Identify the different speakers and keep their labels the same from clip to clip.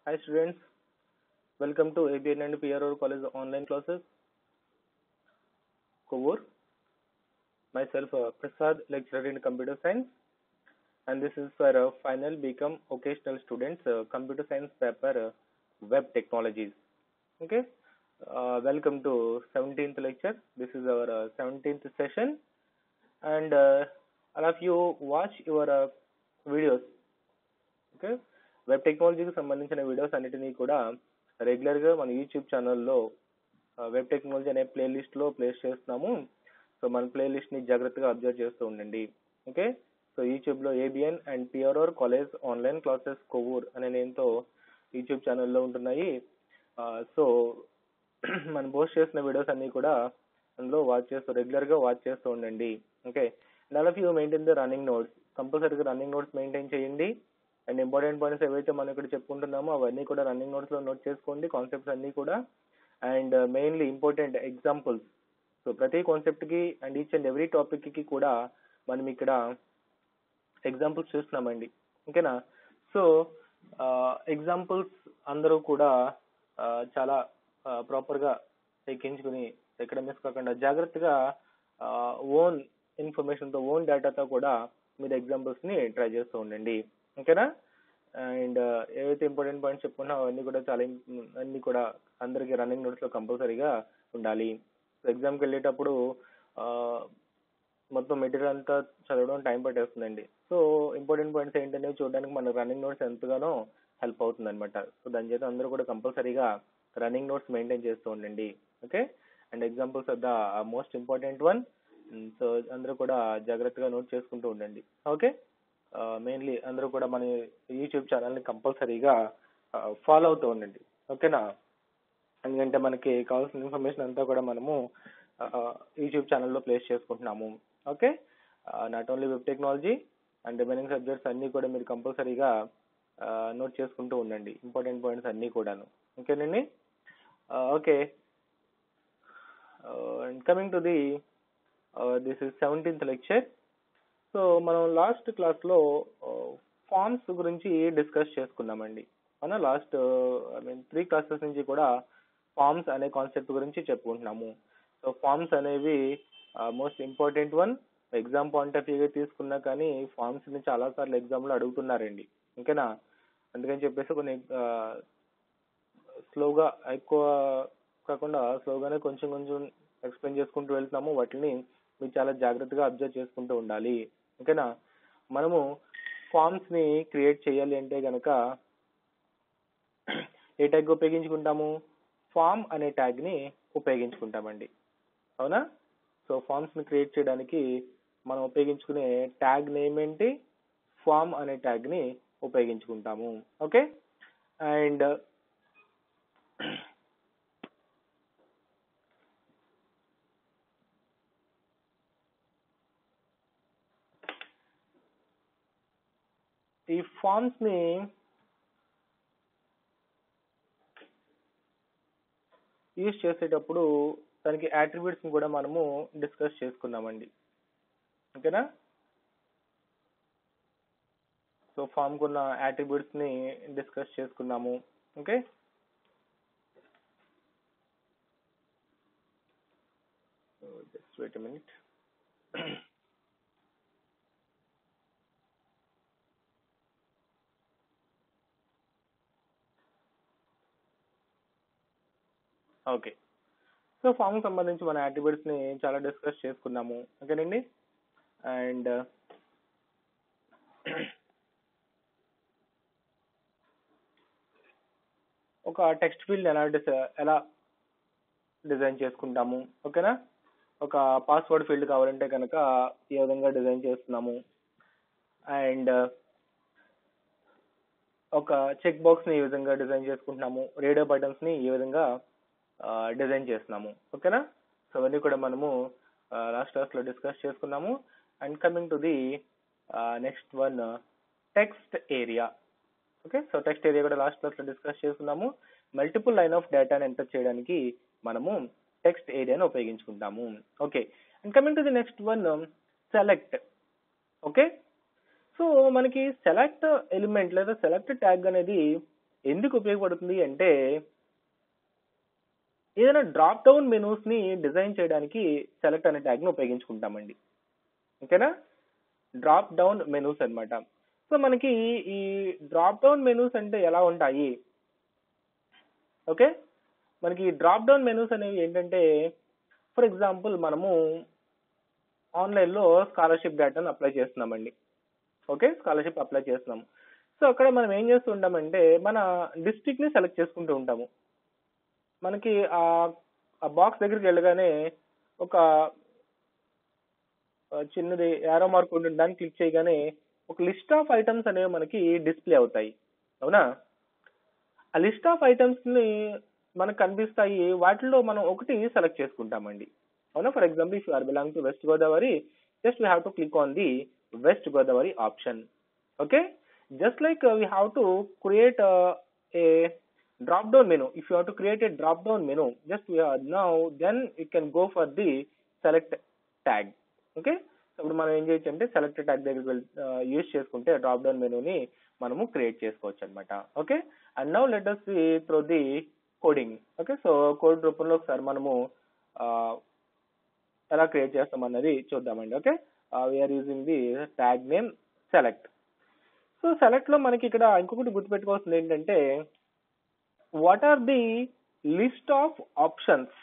Speaker 1: Hi students, welcome to ABN and PRO College online classes. Kovur, myself Prasad, lecturer in computer science, and this is for final become occasional students computer science paper web technologies. Okay, welcome to 17th lecture. This is our 17th session, and all of you watch your videos. Okay web టెక్నాలజీకి సంబంధించిన videos అన్నిటినీ కూడా రెగ్యులర్గా మన YouTube ఛానల్లో web technology అనే ప్లేలిస్ట్లో place చేస్తున్నాము. సో మన ప్లేలిస్ట్ని జాగ్రత్తగా అబ్జర్వ్ చేస్తూ ఉండండి. ఓకే, సో యూట్యూబ్లో ABN and PRR college online classes Kovvur అనే నేమ్తో యూట్యూబ్ ఛానల్లో ఉంటున్నాయి. సో మనం పోస్ట్ చేసిన వీడియోస్ అన్నీ కూడా అందులో రెగ్యులర్గా వాచ్ చేస్తూ ఉండండి. Okay, all of you maintain the running notes, కంపల్సరీగా రన్నింగ్ నోట్స్ మెయింటైన్ చేయండి. అండ్ ఇంపార్టెంట్ పాయింట్స్ ఏవైతే మనం ఇక్కడ చెప్పుకుంటున్నామో అవన్నీ కూడా రన్నింగ్ నోట్స్లో నోట్ చేసుకోండి, కాన్సెప్ట్స్ అన్నీ కూడా. And mainly important examples. So ప్రతి కాన్సెప్ట్కి అండ్ ఈచ్ అండ్ ఎవ్రీ టాపిక్కి కూడా మనం ఇక్కడ ఎగ్జాంపుల్స్ చూస్తున్నామండి. ఓకేనా? సో ఎగ్జాంపుల్స్ అందరూ కూడా చాలా ప్రాపర్గా ఎక్కించుకుని ఎక్కడ మిస్ కాకుండా జాగ్రత్తగా ఓన్ ఇన్ఫర్మేషన్తో ఓన్ డేటాతో కూడా మీరు ఎగ్జాంపుల్స్ని ట్రై చేస్తూ ఉండండి. ఓకేనా? అండ్ ఏవైతే ఇంపార్టెంట్ పాయింట్స్ చెప్పుకున్నా అవన్నీ కూడా అన్నీ కూడా అందరికీ రన్నింగ్ నోట్స్లో కంపల్సరీగా ఉండాలి. ఎగ్జామ్కి వెళ్ళేటప్పుడు మొత్తం మెటీరియల్ అంతా చదవడం టైం పట్టేస్తుందండి. సో ఇంపార్టెంట్ పాయింట్స్ ఏంటనేవి చూడడానికి మన రన్నింగ్ నోట్స్ ఎంతగానో హెల్ప్ అవుతుంది అనమాట. సో దాని చేత అందరూ కూడా కంపల్సరీగా రన్నింగ్ నోట్స్ మెయింటైన్ చేస్తూ ఉండండి. Okay, and examples are the most important one. So అందరూ కూడా జాగ్రత్తగా నోట్ చేసుకుంటూ ఉండండి. ఓకే, మెయిన్లీ అందరూ కూడా మన యూట్యూబ్ ఛానల్ని కంపల్సరీగా ఫాలో అవుతూ ఉండండి. ఓకేనా? ఎందుకంటే మనకి కావాల్సిన ఇన్ఫర్మేషన్ అంతా కూడా మనము యూట్యూబ్ ఛానల్లో ప్లేస్ చేసుకుంటున్నాము. Okay, not only web technology and remaining subjects అన్నీ కూడా మీరు కంపల్సరీగా నోట్ చేసుకుంటూ ఉండండి, ఇంపార్టెంట్ పాయింట్స్ అన్నీ కూడాను. ఓకేనండి? Okay, coming to the this is 17th lecture. So మనం లాస్ట్ క్లాస్లో ఫార్మ్స్ గురించి డిస్కస్ చేసుకున్నామండి. మనం లాస్ట్ 3 క్లాసెస్ నుంచి కూడా ఫార్మ్స్ అనే కాన్సెప్ట్ గురించి చెప్పుకుంటున్నాము. సో ఫార్మ్స్ అనేవి most important one. Exam point of వ్యూగా తీసుకున్నా కానీ ఫార్మ్స్ని చాలాసార్లు ఎగ్జామ్లో అడుగుతున్నారండి. ఓకేనా? అందుకని చెప్పేసి కొన్ని స్లోగా ఎక్కువ కాకుండా స్లోగానే కొంచెం కొంచెం ఎక్స్ప్లెయిన్ చేసుకుంటూ వెళ్తున్నాము. వాటిని మీరు చాలా జాగ్రత్తగా అబ్జర్వ్ చేసుకుంటూ ఉండాలి. ఓకేనా? మనము ఫార్మ్స్ని క్రియేట్ చేయాలి అంటే కనుక ఏ ట్యాగ్ ఉపయోగించుకుంటాము? ఫార్మ్ అనే ట్యాగ్ని ఉపయోగించుకుంటామండి. అవునా? సో ఫార్మ్స్ని క్రియేట్ చేయడానికి మనం ఉపయోగించుకునే ట్యాగ్ నేమ్ ఏంటి? ఫార్మ్ అనే ట్యాగ్ని ఉపయోగించుకుంటాము. ఓకే, అండ్ ఈ ఫార్మ్స్ని యూజ్ చేసేటప్పుడు దానికి యాట్రిబ్యూట్స్ని కూడా మనము డిస్కస్ చేసుకున్నామండి. ఓకేనా? సో ఫామ్కి ఉన్న యాట్రిబ్యూట్స్ని డిస్కస్ చేసుకున్నాము. Okay, just wait a minute. Okay, so ఫామ్కి సంబంధించి మన యాట్రిబ్యూట్స్ని చాలా డిస్కస్ చేసుకున్నాము. ఓకేనండి? అండ్ ఒక టెక్స్ట్ ఫీల్డ్ ఎలా డిజైన్ చేసుకుంటాము. ఓకేనా? ఒక పాస్వర్డ్ ఫీల్డ్ కావాలంటే కనుక ఏ విధంగా డిజైన్ చేస్తున్నాము. అండ్ ఒక చెక్ బాక్స్ని ఏ విధంగా డిజైన్ చేసుకుంటున్నాము. రేడియో బటన్స్ని ఏ విధంగా డిజైన్ చేస్తున్నాము. ఓకేనా? సో అవన్నీ కూడా మనము లాస్ట్ క్లాస్లో డిస్కస్ చేసుకున్నాము. And coming to the next one, text area. Okay, so text area కూడా లాస్ట్ క్లాస్లో డిస్కస్ చేసుకున్నాము. మల్టిపుల్ లైన్ ఆఫ్ డేటాని ఎంటర్ చేయడానికి మనము టెక్స్ట్ ఏరియాని ఉపయోగించుకుంటాము. Okay, and coming to the next one, select. Okay, so మనకి సెలెక్ట్ ఎలిమెంట్ లేదా సెలెక్ట్ ట్యాగ్ అనేది ఎందుకు ఉపయోగపడుతుంది అంటే ఏదైనా డ్రాప్ డౌన్ మెనూస్ ని డిజైన్ చేయడానికి సెలెక్ట్ అనే ట్యాగ్ ని ఉపయోగించుకుంటామండి. ఓకేనా? డ్రాప్ డౌన్ మెనూస్ అన్నమాట. సో మనకి ఈ డ్రాప్ డౌన్ మెనూస్ అంటే ఎలా ఉంటాయి? ఓకే, మనకి డ్రాప్ డౌన్ మెనూస్ అనేవి ఏంటంటే, ఫర్ ఎగ్జాంపుల్ మనము ఆన్లైన్లో స్కాలర్షిప్ డేటాను అప్లై చేస్తున్నామండి. ఓకే, స్కాలర్షిప్ అప్లై చేస్తున్నాము. సో అక్కడ మనం ఏం చేస్తూ ఉంటామంటే మన డిస్ట్రిక్ట్ ని సెలెక్ట్ చేసుకుంటూ ఉంటాము. మనకి ఆ బాక్స్ దగ్గరికి వెళ్ళగానే ఒక చిన్నది యారో మార్క్ ఉంటుంది, దాన్ని క్లిక్ చేయగానే ఒక లిస్ట్ ఆఫ్ ఐటమ్స్ అనేవి మనకి డిస్ప్లే అవుతాయి. అవునా? ఆ లిస్ట్ ఆఫ్ ఐటమ్స్ ని మనకు కనిపిస్తాయి. వాటిలో మనం ఒకటి సెలెక్ట్ చేసుకుంటామండి. అవునా? For example if you are belong to West Godavari, just we have to click on the West Godavari option. Okay, just like we have to create a drop down menu. If you have to create a drop down menu, just we are now then you can go for the select tag. Okay, so ఇప్పుడు మనం ఏం చేయొచ్చు అంటే select tag దగ్గరికి use చేసుకుంటే drop down మెనూని మనము create చేసుకోవచ్చు అనమాట. Okay, and now let us see through the coding. Okay, so code రూపంలో ఒకసారి మనము ఎలా క్రియేట్ చేస్తాం అన్నది చూద్దామండి. Okay, we are using the tag name select. So select లో మనకి ఇక్కడ ఇంకొకటి గుర్తుపెట్టుకోవాల్సింది ఏంటంటే what are the list of options.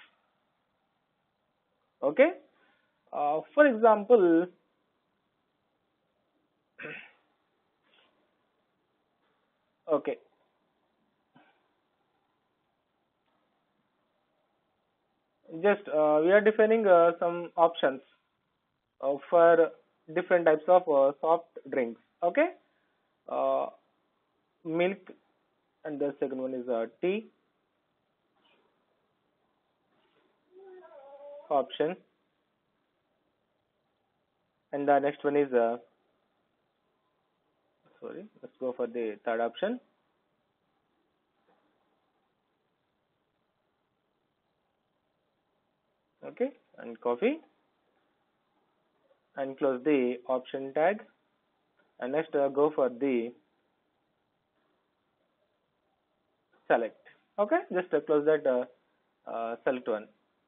Speaker 1: Okay, for example okay, just we are defining some options for different types of soft drinks. Okay, milk, and the second one is tea option, and the next one is sorry, let's go for the third option. Okay, and coffee, and close the option tag, and next go for the select. Okay, just close that select one.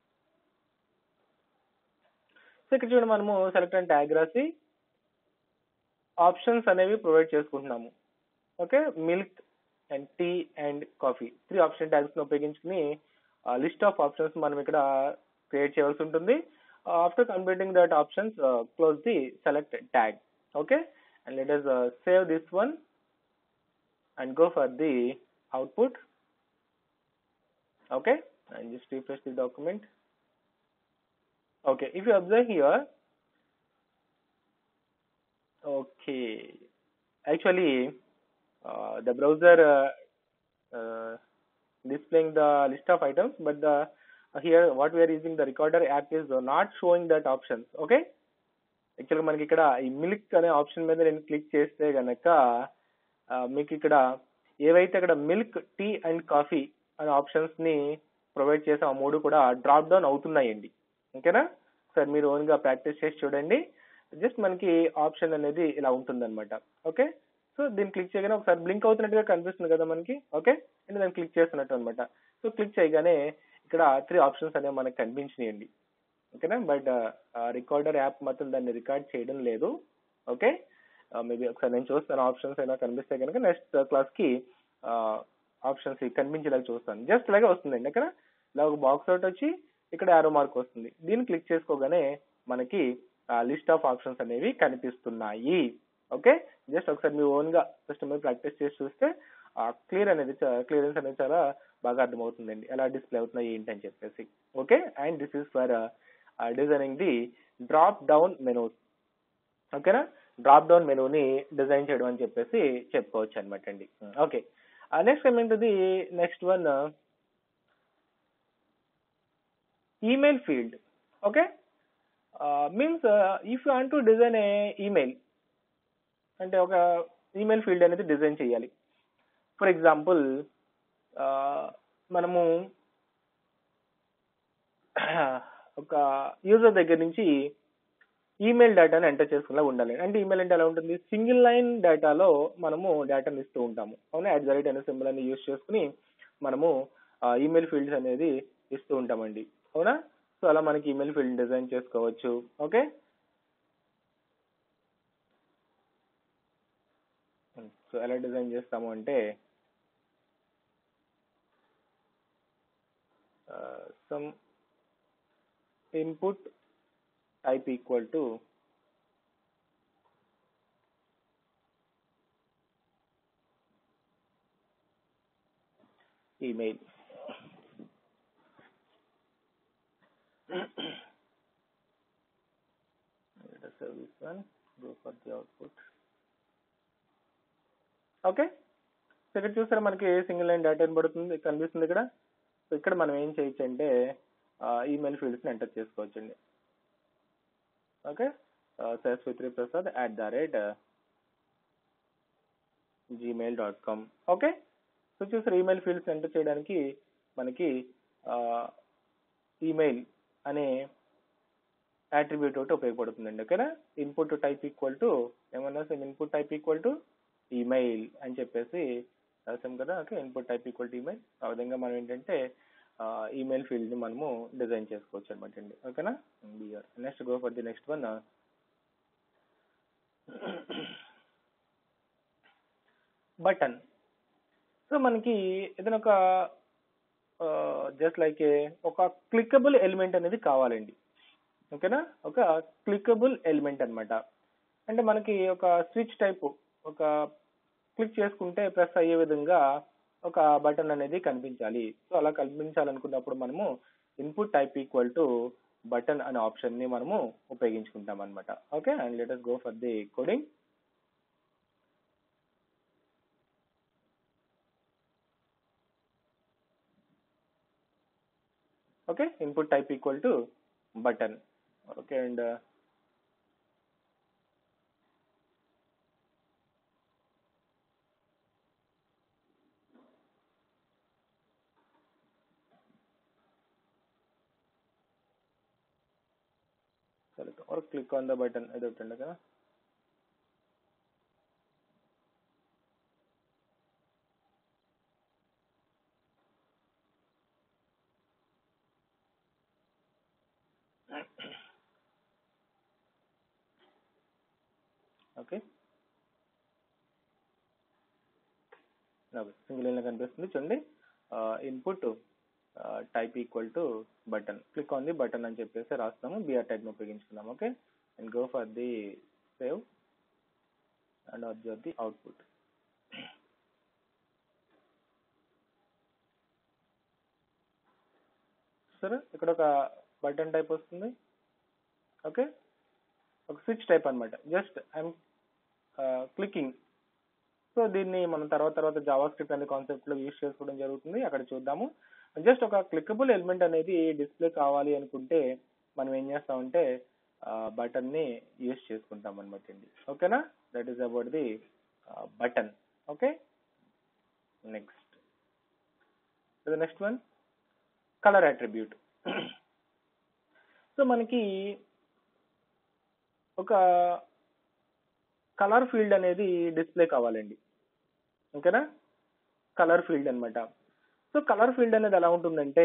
Speaker 1: So ఇక్కడ చూడండి, మనము select and tag రాసి options అనేవి provide చేసుకుంటున్నాము. Okay, milk and tea and coffee 3 option tags ని ఉపయోగించుకుని list of options మనం ఇక్కడ క్రియేట్ చేయవలసి ఉంటుంది. After completing that options close the select tag. Okay, and let us save this one and go for the output. Okay, and just refresh the document. Okay, if you observe here, okay, actually the browser displaying the list of items, but the here what we are using, the recorder app is not showing that options. Okay, actually మనకి ఇక్కడ ఈ milk అనే option మీద నేను click చేస్తే గనక మీకు ఇక్కడ ఏవైతే అక్కడ మిల్క్, టీ అండ్ కాఫీ అనే ఆప్షన్స్ ని ప్రొవైడ్ చేసే ఆ మూడు కూడా డ్రాప్ డౌన్ అవుతున్నాయండి. ఓకేనా? సార్ మీరు ఓన్ గా ప్రాక్టీస్ చేసి చూడండి. జస్ట్ మనకి ఆప్షన్ అనేది ఇలా ఉంటుంది అనమాట. ఓకే, సో దీన్ని క్లిక్ చేయగానే ఒకసారి బ్లింక్ అవుతున్నట్టుగా కనిపిస్తుంది కదా మనకి. ఓకే, అంటే దాన్ని క్లిక్ చేస్తున్నట్టు అనమాట. సో క్లిక్ చేయగానే ఇక్కడ 3 ఆప్షన్స్ అనేవి మనకి కనిపించినాయండి. ఓకేనా? బట్ రికార్డర్ యాప్ మాత్రం దాన్ని రికార్డ్ చేయడం లేదు. ఓకే, మేబీ ఒకసారి నేను చూస్తాను, ఆప్షన్స్ అయినా కనిపిస్తే కనుక నెక్స్ట్ క్లాస్ కి ఆప్షన్స్ కనిపించేలాగా చూస్తాను. జస్ట్ ఇలాగే వస్తుందండి. ఇక్కడ ఇలా ఒక బాక్స్ అవుట్ వచ్చి ఇక్కడ యారో మార్క్ వస్తుంది. దీన్ని క్లిక్ చేసుకోగానే మనకి లిస్ట్ ఆఫ్ ఆప్షన్స్ అనేవి కనిపిస్తున్నాయి. ఓకే, జస్ట్ ఒకసారి మీ ఓన్ గా సిస్టమ్ మీద ప్రాక్టీస్ చేసి చూస్తే క్లియరెన్స్ అనేది చాలా బాగా అర్థమవుతుందండి, ఎలా డిస్ప్లే అవుతున్నాయి ఏంటి అని చెప్పేసి. Okay, and this is for designing the drop down menus. ఓకేనా? డ్రాప్ డౌన్ మెనూని డిజైన్ చేయడం అని చెప్పేసి చెప్పుకోవచ్చు అనమాట అండి. Okay, next coming to the next one, email field. Okay, means if you want to design a email, అంటే ఒక ఈమెయిల్ ఫీల్డ్ అనేది డిజైన్ చేయాలి. ఫర్ ఎగ్జాంపుల్ మనము ఒక యూజర్ దగ్గర నుంచి ఈమెయిల్ డేటాని ఎంటర్ చేసుకునేలా ఉండాలి. అంటే ఈమెయిల్ అంటే ఎలా ఉంటుంది, సింగిల్ లైన్ డేటాలో మనము డేటాని ఇస్తూ ఉంటాము అవునా. @ అనే సింబల్ అని యూజ్ చేసుకుని మనము ఈమెయిల్ ఫీల్డ్స్ అనేది ఇస్తూ ఉంటామండి అవునా. సో అలా మనకి ఈమెయిల్ ఫీల్డ్ డిజైన్ చేసుకోవచ్చు. ఓకే, సో ఎలా డిజైన్ చేస్తాము అంటే some input type equal to email. Service one, go for the output. Okay, so ఇక్కడ చూసారా మనకి సింగిల్ లైన్ డేటా పడుతుంది కనిపిస్తుంది ఇక్కడ. సో ఇక్కడ మనం ఏం చేయొచ్చు అంటే ఈమెయిల్ ఫీల్డ్స్ని ఎంటర్ చేసుకోవచ్చండి. Okay, saswitri@gmail.com. ఓకే, సో చూసారు ఈమెయిల్ ఫీల్డ్స్ ఎంటర్ చేయడానికి మనకి ఈమెయిల్ అనే యాట్రిబ్యూట్ ఒకటి ఉపయోగపడుతుందండి. ఓకేనా, ఇన్పుట్ టైప్ ఈక్వల్ టు ఏమన్నా input type equal to email అని చెప్పేసి రాసాం కదా. Okay, input type equal to email. ఆ విధంగా మనం ఏంటంటే ఈమెయిల్ ఫీల్డ్ ని మనము డిజైన్ చేసుకోవచ్చు అనమాట అండి. ఓకేనా, next go for the next one, button. So మనకి ఏదైనా ఒక జస్ట్ లైక్ ఒక క్లికబుల్ ఎలిమెంట్ అనేది కావాలండి. ఓకేనా, ఒక క్లికబుల్ ఎలిమెంట్ అన్నమాట. అంటే మనకి ఒక స్విచ్ టైప్ ఒక క్లిక్ చేసుకుంటే ప్రెస్ అయ్యే విధంగా ఒక బటన్ అనేది కనిపించాలి. సో అలా కనిపించాలనుకున్నప్పుడు మనము input type equal to button అనే ఆప్షన్ ని మనము ఉపయోగించుకుంటాం అనమాట. Okay, and let us go for the coding. Okay, input type equal to button. Okay, and or click on the button ఇది ఒకటి ఉంది కదా. ఓకే, సింగిల్ లైన్ కనిపిస్తుంది చూడండి. Input type equal to button, click on the button అని చెప్పేసి రాస్తాము. BR type ని ఉపయోగించుకున్నాము. Okay, and go for the save and observe the output. సరే, ఇక్కడ ఒక బటన్ టైప్ వస్తుంది. ఓకే, ఒక స్విచ్ టైప్ అనమాట. Just I'm clicking. సో దీన్ని మనం తర్వాత జావా స్క్రిప్ట్ అనే కాన్సెప్ట్ లో యూజ్ చేసుకోవడం జరుగుతుంది, అక్కడ చూద్దాము. జస్ట్ ఒక క్లికబుల్ ఎలిమెంట్ అనేది డిస్ప్లే కావాలి అనుకుంటే మనం ఏం చేస్తామంటే బటన్ ని యూజ్ చేసుకుంటాం అనమాట అండి. ఓకేనా, that is about the button. Okay, next one colour attribute. So మనకి ఒక కలర్ ఫీల్డ్ అనేది డిస్ప్లే కావాలండి. ఓకేనా, కలర్ ఫీల్డ్ అనమాట. సో కలర్ ఫీల్డ్ అనేది ఎలా ఉంటుందంటే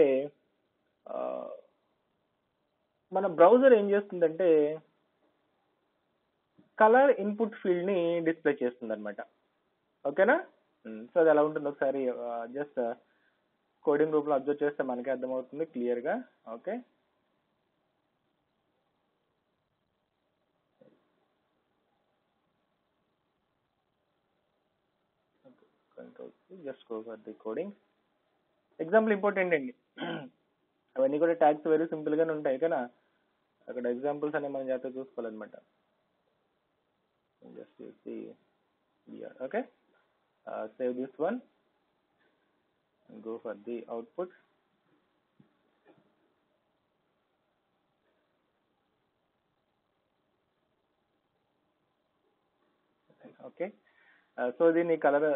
Speaker 1: మన బ్రౌజర్ ఏం చేస్తుందంటే కలర్ ఇన్పుట్ ఫీల్డ్ ని డిస్ప్లే చేస్తుంది అనమాట. ఓకేనా, సో అది ఎలా ఉంటుంది ఒకసారి జస్ట్ కోడింగ్ రూపంలో అబ్జర్వ్ చేస్తే మనకే అర్థమవుతుంది క్లియర్ గా. Okay, just go for the coding. Example important అండి, అవన్నీ కూడా ట్యాగ్స్ వెరీ సింపుల్ గానే ఉంటాయి కదా. అక్కడ ఎగ్జాంపుల్స్ అనేవి మనం జాగ్రత్తగా చూసుకోవాలన్నమాట. Just use the BR. Okay, save this one and go for the output. Okay, so దీన్ని కలర్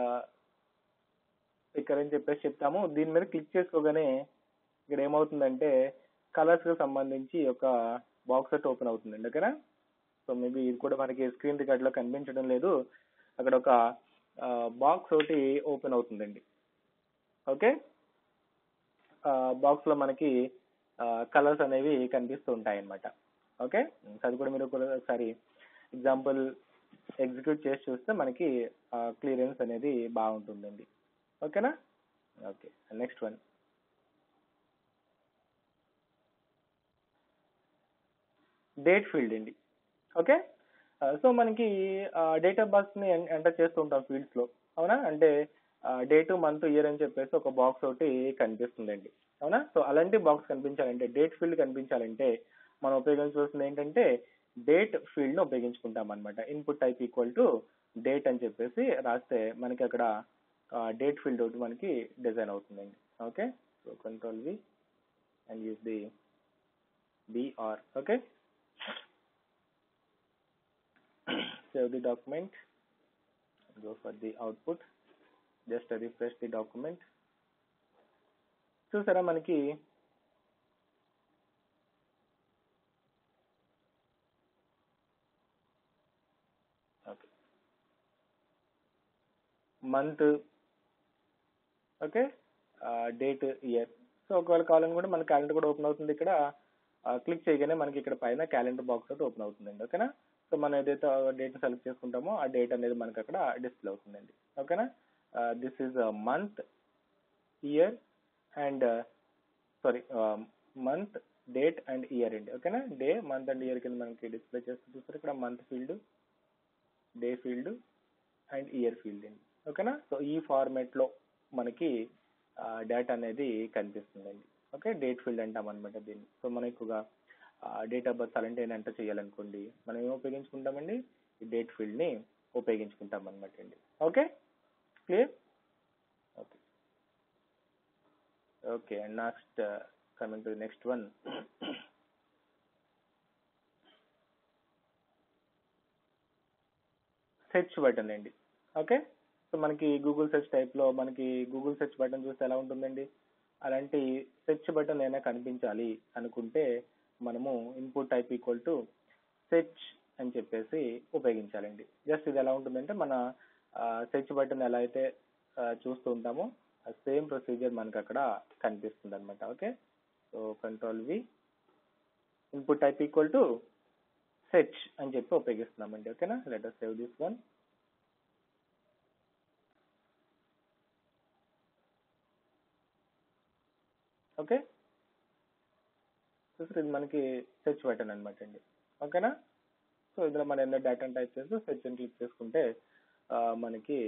Speaker 1: పిక్కర్ అని చెప్పేసి చెప్తాము. దీని మీద క్లిక్ చేసుకోగానే ఇక్కడ ఏమవుతుందంటే కలర్స్ కి సంబంధించి ఒక బాక్స్ ఒకటి ఓపెన్ అవుతుందండి. ఓకేనా? సో మేబీ ఇది కూడా మనకి స్క్రీన్ రికార్డ్ లో కనిపించడం లేదు. అక్కడ ఒక బాక్స్ ఒకటి ఓపెన్ అవుతుందండి. ఓకే, బాక్స్ లో మనకి కలర్స్ అనేవి కనిపిస్తూ ఉంటాయి అన్నమాట. ఓకే, అది కూడా మీరు కూడా ఒకసారి ఎగ్జాంపుల్ ఎగ్జిక్యూట్ చేసి చూస్తే మనకి క్లియరెన్స్ అనేది బాగుంటుందండి. ఓకేనా? Okay, next one date field అండి. ఓకే, సో మనకి డేట్ ఆఫ్ బర్త్ ని ఎంటర్ చేస్తూ ఉంటాం ఫీల్డ్స్ లో, అవునా? అంటే డేట్, మంత్, ఇయర్ అని చెప్పేసి ఒక బాక్స్ ఒకటి కనిపిస్తుందండి, అవునా? సో అలాంటి బాక్స్ కనిపించాలంటే, డేట్ ఫీల్డ్ కనిపించాలంటే మనం ఉపయోగించవలసింది ఏంటంటే డేట్ ఫీల్డ్ ని ఉపయోగించుకుంటాం అనమాట. Input type equal to date అని చెప్పేసి రాస్తే మనకి అక్కడ డేట్ ఫీల్డ్ ఒకటి మనకి డిజైన్ అవుతుందండి. Okay, so control V and use the BR. Okay, save the document, go for the output, just refresh the document. చూసారా మనకి okay month, okay, date, year. So ఒకవేళ కావాలని కూడా మన క్యాలెండర్ కూడా ఓపెన్ అవుతుంది. ఇక్కడ క్లిక్ చేయగానే మనకి ఇక్కడ పైన క్యాలెండర్ బాక్స్ అయితే ఓపెన్ అవుతుందండి. ఓకేనా? సో మనం ఏదైతే డేట్ సెలెక్ట్ చేసుకుంటామో ఆ డేట్ అనేది మనకి అక్కడ డిస్ప్లే అవుతుందండి. ఓకేనా? This is month, year and sorry month, date and year అండి. ఓకేనా? డే, మంత్ అండ్ ఇయర్ కింద మనకి డిస్ప్లే చేస్తూ చూస్తారు ఇక్కడ month field, day field and year field అండి. ఓకేనా? సో ఈ ఫార్మాట్ లో మనకి డేటా అనేది కనిపిస్తుందండి. ఓకే, డేట్ ఫీల్డ్ అంటాం అనమాట దీన్ని. సో మనం ఎక్కువగా డేట్ ఆఫ్ బర్త్ అలాంటి ఎంటర్ చేయాలనుకోండి, మనం ఏం ఉపయోగించుకుంటామండి? ఈ డేట్ ఫీల్డ్ ని ఉపయోగించుకుంటాం అనమాట అండి. Okay, clear? Okay, okay, and next coming to next one, search button అండి. ఓకే, సో మనకి గూగుల్ సెర్చ్ టైప్ లో మనకి గూగుల్ సెర్చ్ బటన్ చూస్తే ఎలా ఉంటుందండి? అలాంటి సెర్చ్ బటన్ ఏమైనా కనిపించాలి అనుకుంటే మనము input type equal to search అని చెప్పేసి ఉపయోగించాలండి. జస్ట్ ఇది ఎలా ఉంటుందంటే మన సెర్చ్ బటన్ ఎలా అయితే చూస్తూ ఉంటామో సేమ్ ప్రొసీజర్ మనకి అక్కడ కనిపిస్తుంది అనమాట. Okay, so control V, input type equal to search అని చెప్పి ఉపయోగిస్తున్నామండి. ఓకేనా? Let us save this one. Okay, చూసారు ఇది మనకి సెర్చ్ బటన్ అనమాట అండి. ఓకేనా? సో ఇందులో మనం ఏదైనా డేటాను టైప్ చేస్తూ సెర్చ్ అని క్లిక్ చేసుకుంటే మనకి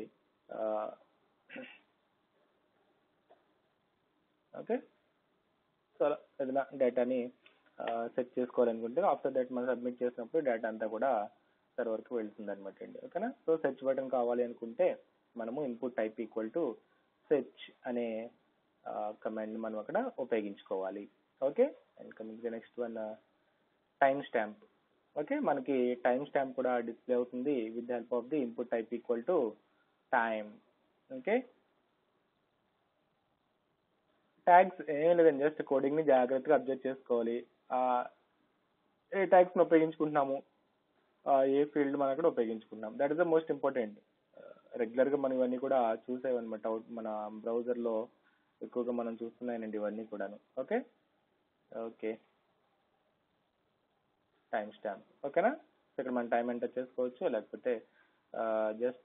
Speaker 1: ఓకే, సో ఏదైనా డేటాని సెర్చ్ చేసుకోవాలనుకుంటే ఆఫ్టర్ దట్ మనం సబ్మిట్ చేసినప్పుడు డేటా అంతా కూడా సర్వర్కి వెళ్తుంది అనమాట అండి. ఓకేనా? సో సెర్చ్ బటన్ కావాలి అనుకుంటే మనము input type equal to search అనే కమాండ్ మనం అక్కడ ఉపయోగించుకోవాలి. Okay, and coming to next one, time stamp. Okay, మనకి టైం స్టాంప్ కూడా డిస్ప్లే అవుతుంది with the help of the input type equal to time. Okay, tags ఏం లేదండి, జస్ట్ కోడింగ్ ని జాగ్రత్తగా అబ్జర్వ్ చేసుకోవాలి. ఏ ట్యాగ్స్ ని ఉపయోగించుకుంటున్నాము, ఏ ఫీల్డ్ మనం అక్కడ ఉపయోగించుకుంటున్నాం, that is the most important. Regular గా మనం ఇవన్నీ కూడా చూసేవన్నమాట, మన బ్రౌజర్ లో ఎక్కువగా మనం చూస్తున్నాయండి ఇవన్నీ కూడాను. Okay, okay, time stamp. ఓకేనా? ఇక్కడ మనం టైం ఎంటర్ చేసుకోవచ్చు, లేకపోతే just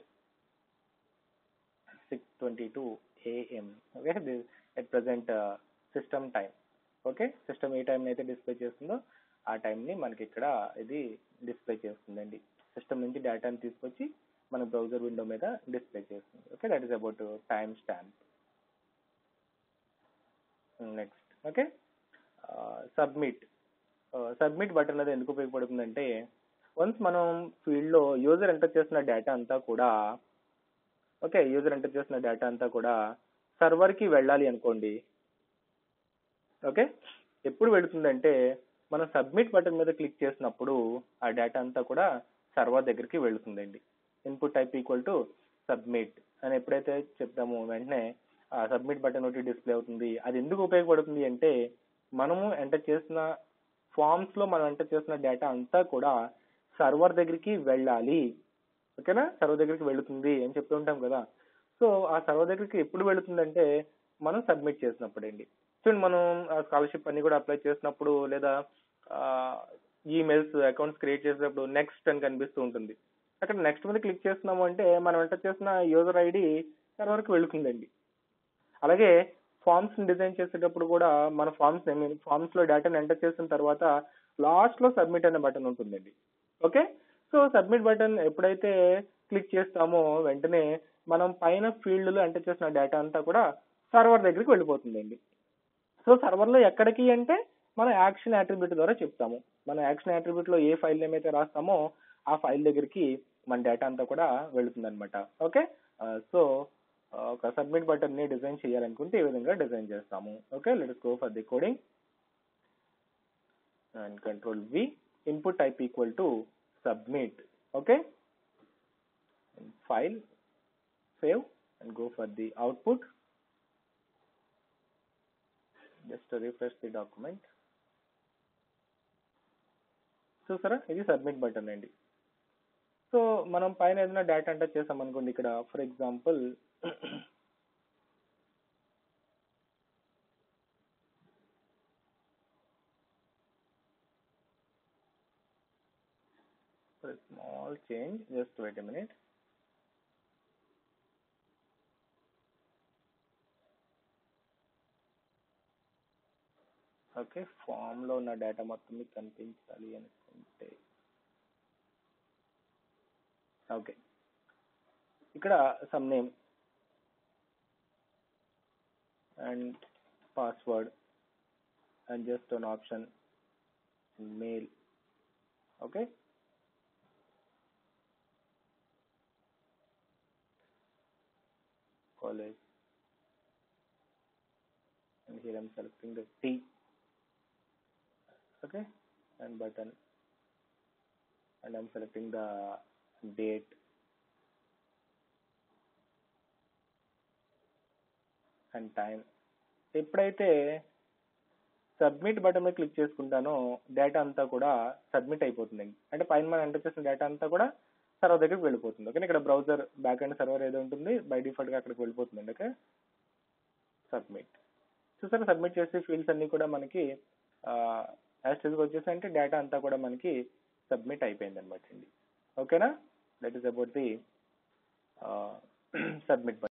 Speaker 1: 6:22 AM. Okay, at present system time. Okay, system ఏ టైం అయితే డిస్ప్లే చేస్తుందో ఆ టైంని మనకి ఇక్కడ ఇది డిస్ప్లే చేస్తుందండి. సిస్టమ్ నుంచి డేటాని తీసుకొచ్చి మన బ్రౌజర్ విండో మీద డిస్ప్లే చేస్తుంది. Okay, that is about time stamp. Next, okay, submit. Submit button అనేది ఎందుకు ఉపయోగపడుతుందంటే వన్స్ మనం ఫీల్డ్ లో యూజర్ ఎంటర్ చేసిన డేటా అంతా కూడా ఓకే, యూజర్ ఎంటర్ చేసిన డేటా అంతా కూడా సర్వర్ కి వెళ్ళాలి అనుకోండి. ఓకే, ఎప్పుడు వెళుతుందంటే మనం సబ్మిట్ బటన్ మీద క్లిక్ చేసినప్పుడు ఆ డేటా అంతా కూడా సర్వర్ దగ్గరికి వెళుతుందండి. Input type equal to submit అని ఎప్పుడైతే చెప్తామో వెంటనే ఆ సబ్మిట్ బటన్ ఒకటి డిస్ప్లే అవుతుంది. అది ఎందుకు ఉపయోగపడుతుంది అంటే మనము ఎంటర్ చేసిన ఫామ్స్ లో మనం ఎంటర్ చేసిన డేటా అంతా కూడా సర్వర్ దగ్గరికి వెళ్ళాలి. ఓకేనా, సర్వర్ దగ్గరికి వెళుతుంది అని చెప్తూ ఉంటాం కదా. సో ఆ సర్వర్ దగ్గరికి ఎప్పుడు వెళుతుందంటే మనం సబ్మిట్ చేసినప్పుడు అండి. చూడండి, మనం స్కాలర్షిప్ అన్ని కూడా అప్లై చేసినప్పుడు లేదా ఈమెయిల్స్ అకౌంట్స్ క్రియేట్ చేసేటప్పుడు నెక్స్ట్ అని కనిపిస్తూ ఉంటుంది. అక్కడ నెక్స్ట్ మీద క్లిక్ చేస్తున్నాము అంటే మనం ఎంటర్ చేసిన యూజర్ ఐడి సర్వర్కి వెళుతుందండి. అలాగే ఫార్మ్స్ డిజైన్ చేసేటప్పుడు కూడా మన ఫార్మ్స్ లో డేటాను ఎంటర్ చేసిన తర్వాత లాస్ట్ లో సబ్మిట్ అనే బటన్ ఉంటుందండి. ఓకే, సో సబ్మిట్ బటన్ ఎప్పుడైతే క్లిక్ చేస్తామో వెంటనే మనం పైన ఫీల్డ్ లో ఎంటర్ చేసిన డేటా అంతా కూడా సర్వర్ దగ్గరికి వెళ్ళిపోతుందండి. సో సర్వర్ లో ఎక్కడికి అంటే మన యాక్షన్ అట్రిబ్యూట్ ద్వారా చెప్తాము. మన యాక్షన్ అట్రిబ్యూట్ లో ఏ ఫైల్ నేమ్ అయితే రాస్తామో ఆ ఫైల్ దగ్గరికి మన డేటా అంతా కూడా వెళుతుంది అనమాట. ఓకే, సో ఒక సబ్మిట్ బటన్ ని డిజైన్ చేయాలనుకుంటే ఈ విధంగా డిజైన్ చేస్తాము. Okay, let's go for the coding and control V. Input type equal to submit. Okay, file save and go for the output. Just refresh the document. చూసారా, ఇది submit button అండి. So మనం పైన ఏదైనా డేటా ఎంటర్ చేసాం అనుకోండి, ఇక్కడ for example small change, just wait a minute. Okay, form లో ఉన్న డేటా మొత్తం మీకు కనిపించాలి అనుకుంటే ఓకే, ఇక్కడ some name and password and just an option mail. Okay, college, and here I'm selecting the T. Okay, and button, and I'm selecting the date and time. ఎప్పుడైతే submit button మీద click చేసుకుంటానో data అంతా కూడా submit అయిపోతుందండి. అంటే పైన మనం enter చేసిన డేటా అంతా కూడా సర్వర్ దగ్గరికి వెళ్ళిపోతుంది. ఓకే, ఇక్కడ బ్రౌజర్ బ్యాక్ అండ్ సర్వర్ ఏదో ఉంటుంది, బై డిఫాల్ట్ గా అక్కడికి వెళ్ళిపోతుందండి. Okay, submit. చూసారా, సబ్మిట్ చేసే ఫీల్డ్స్ అన్ని కూడా మనకి యాస్టేజ్ వచ్చేసి అంటే డేటా అంతా కూడా మనకి సబ్మిట్ అయిపోయింది అనమాట అండి. ఓకేనా, that is about the submit button.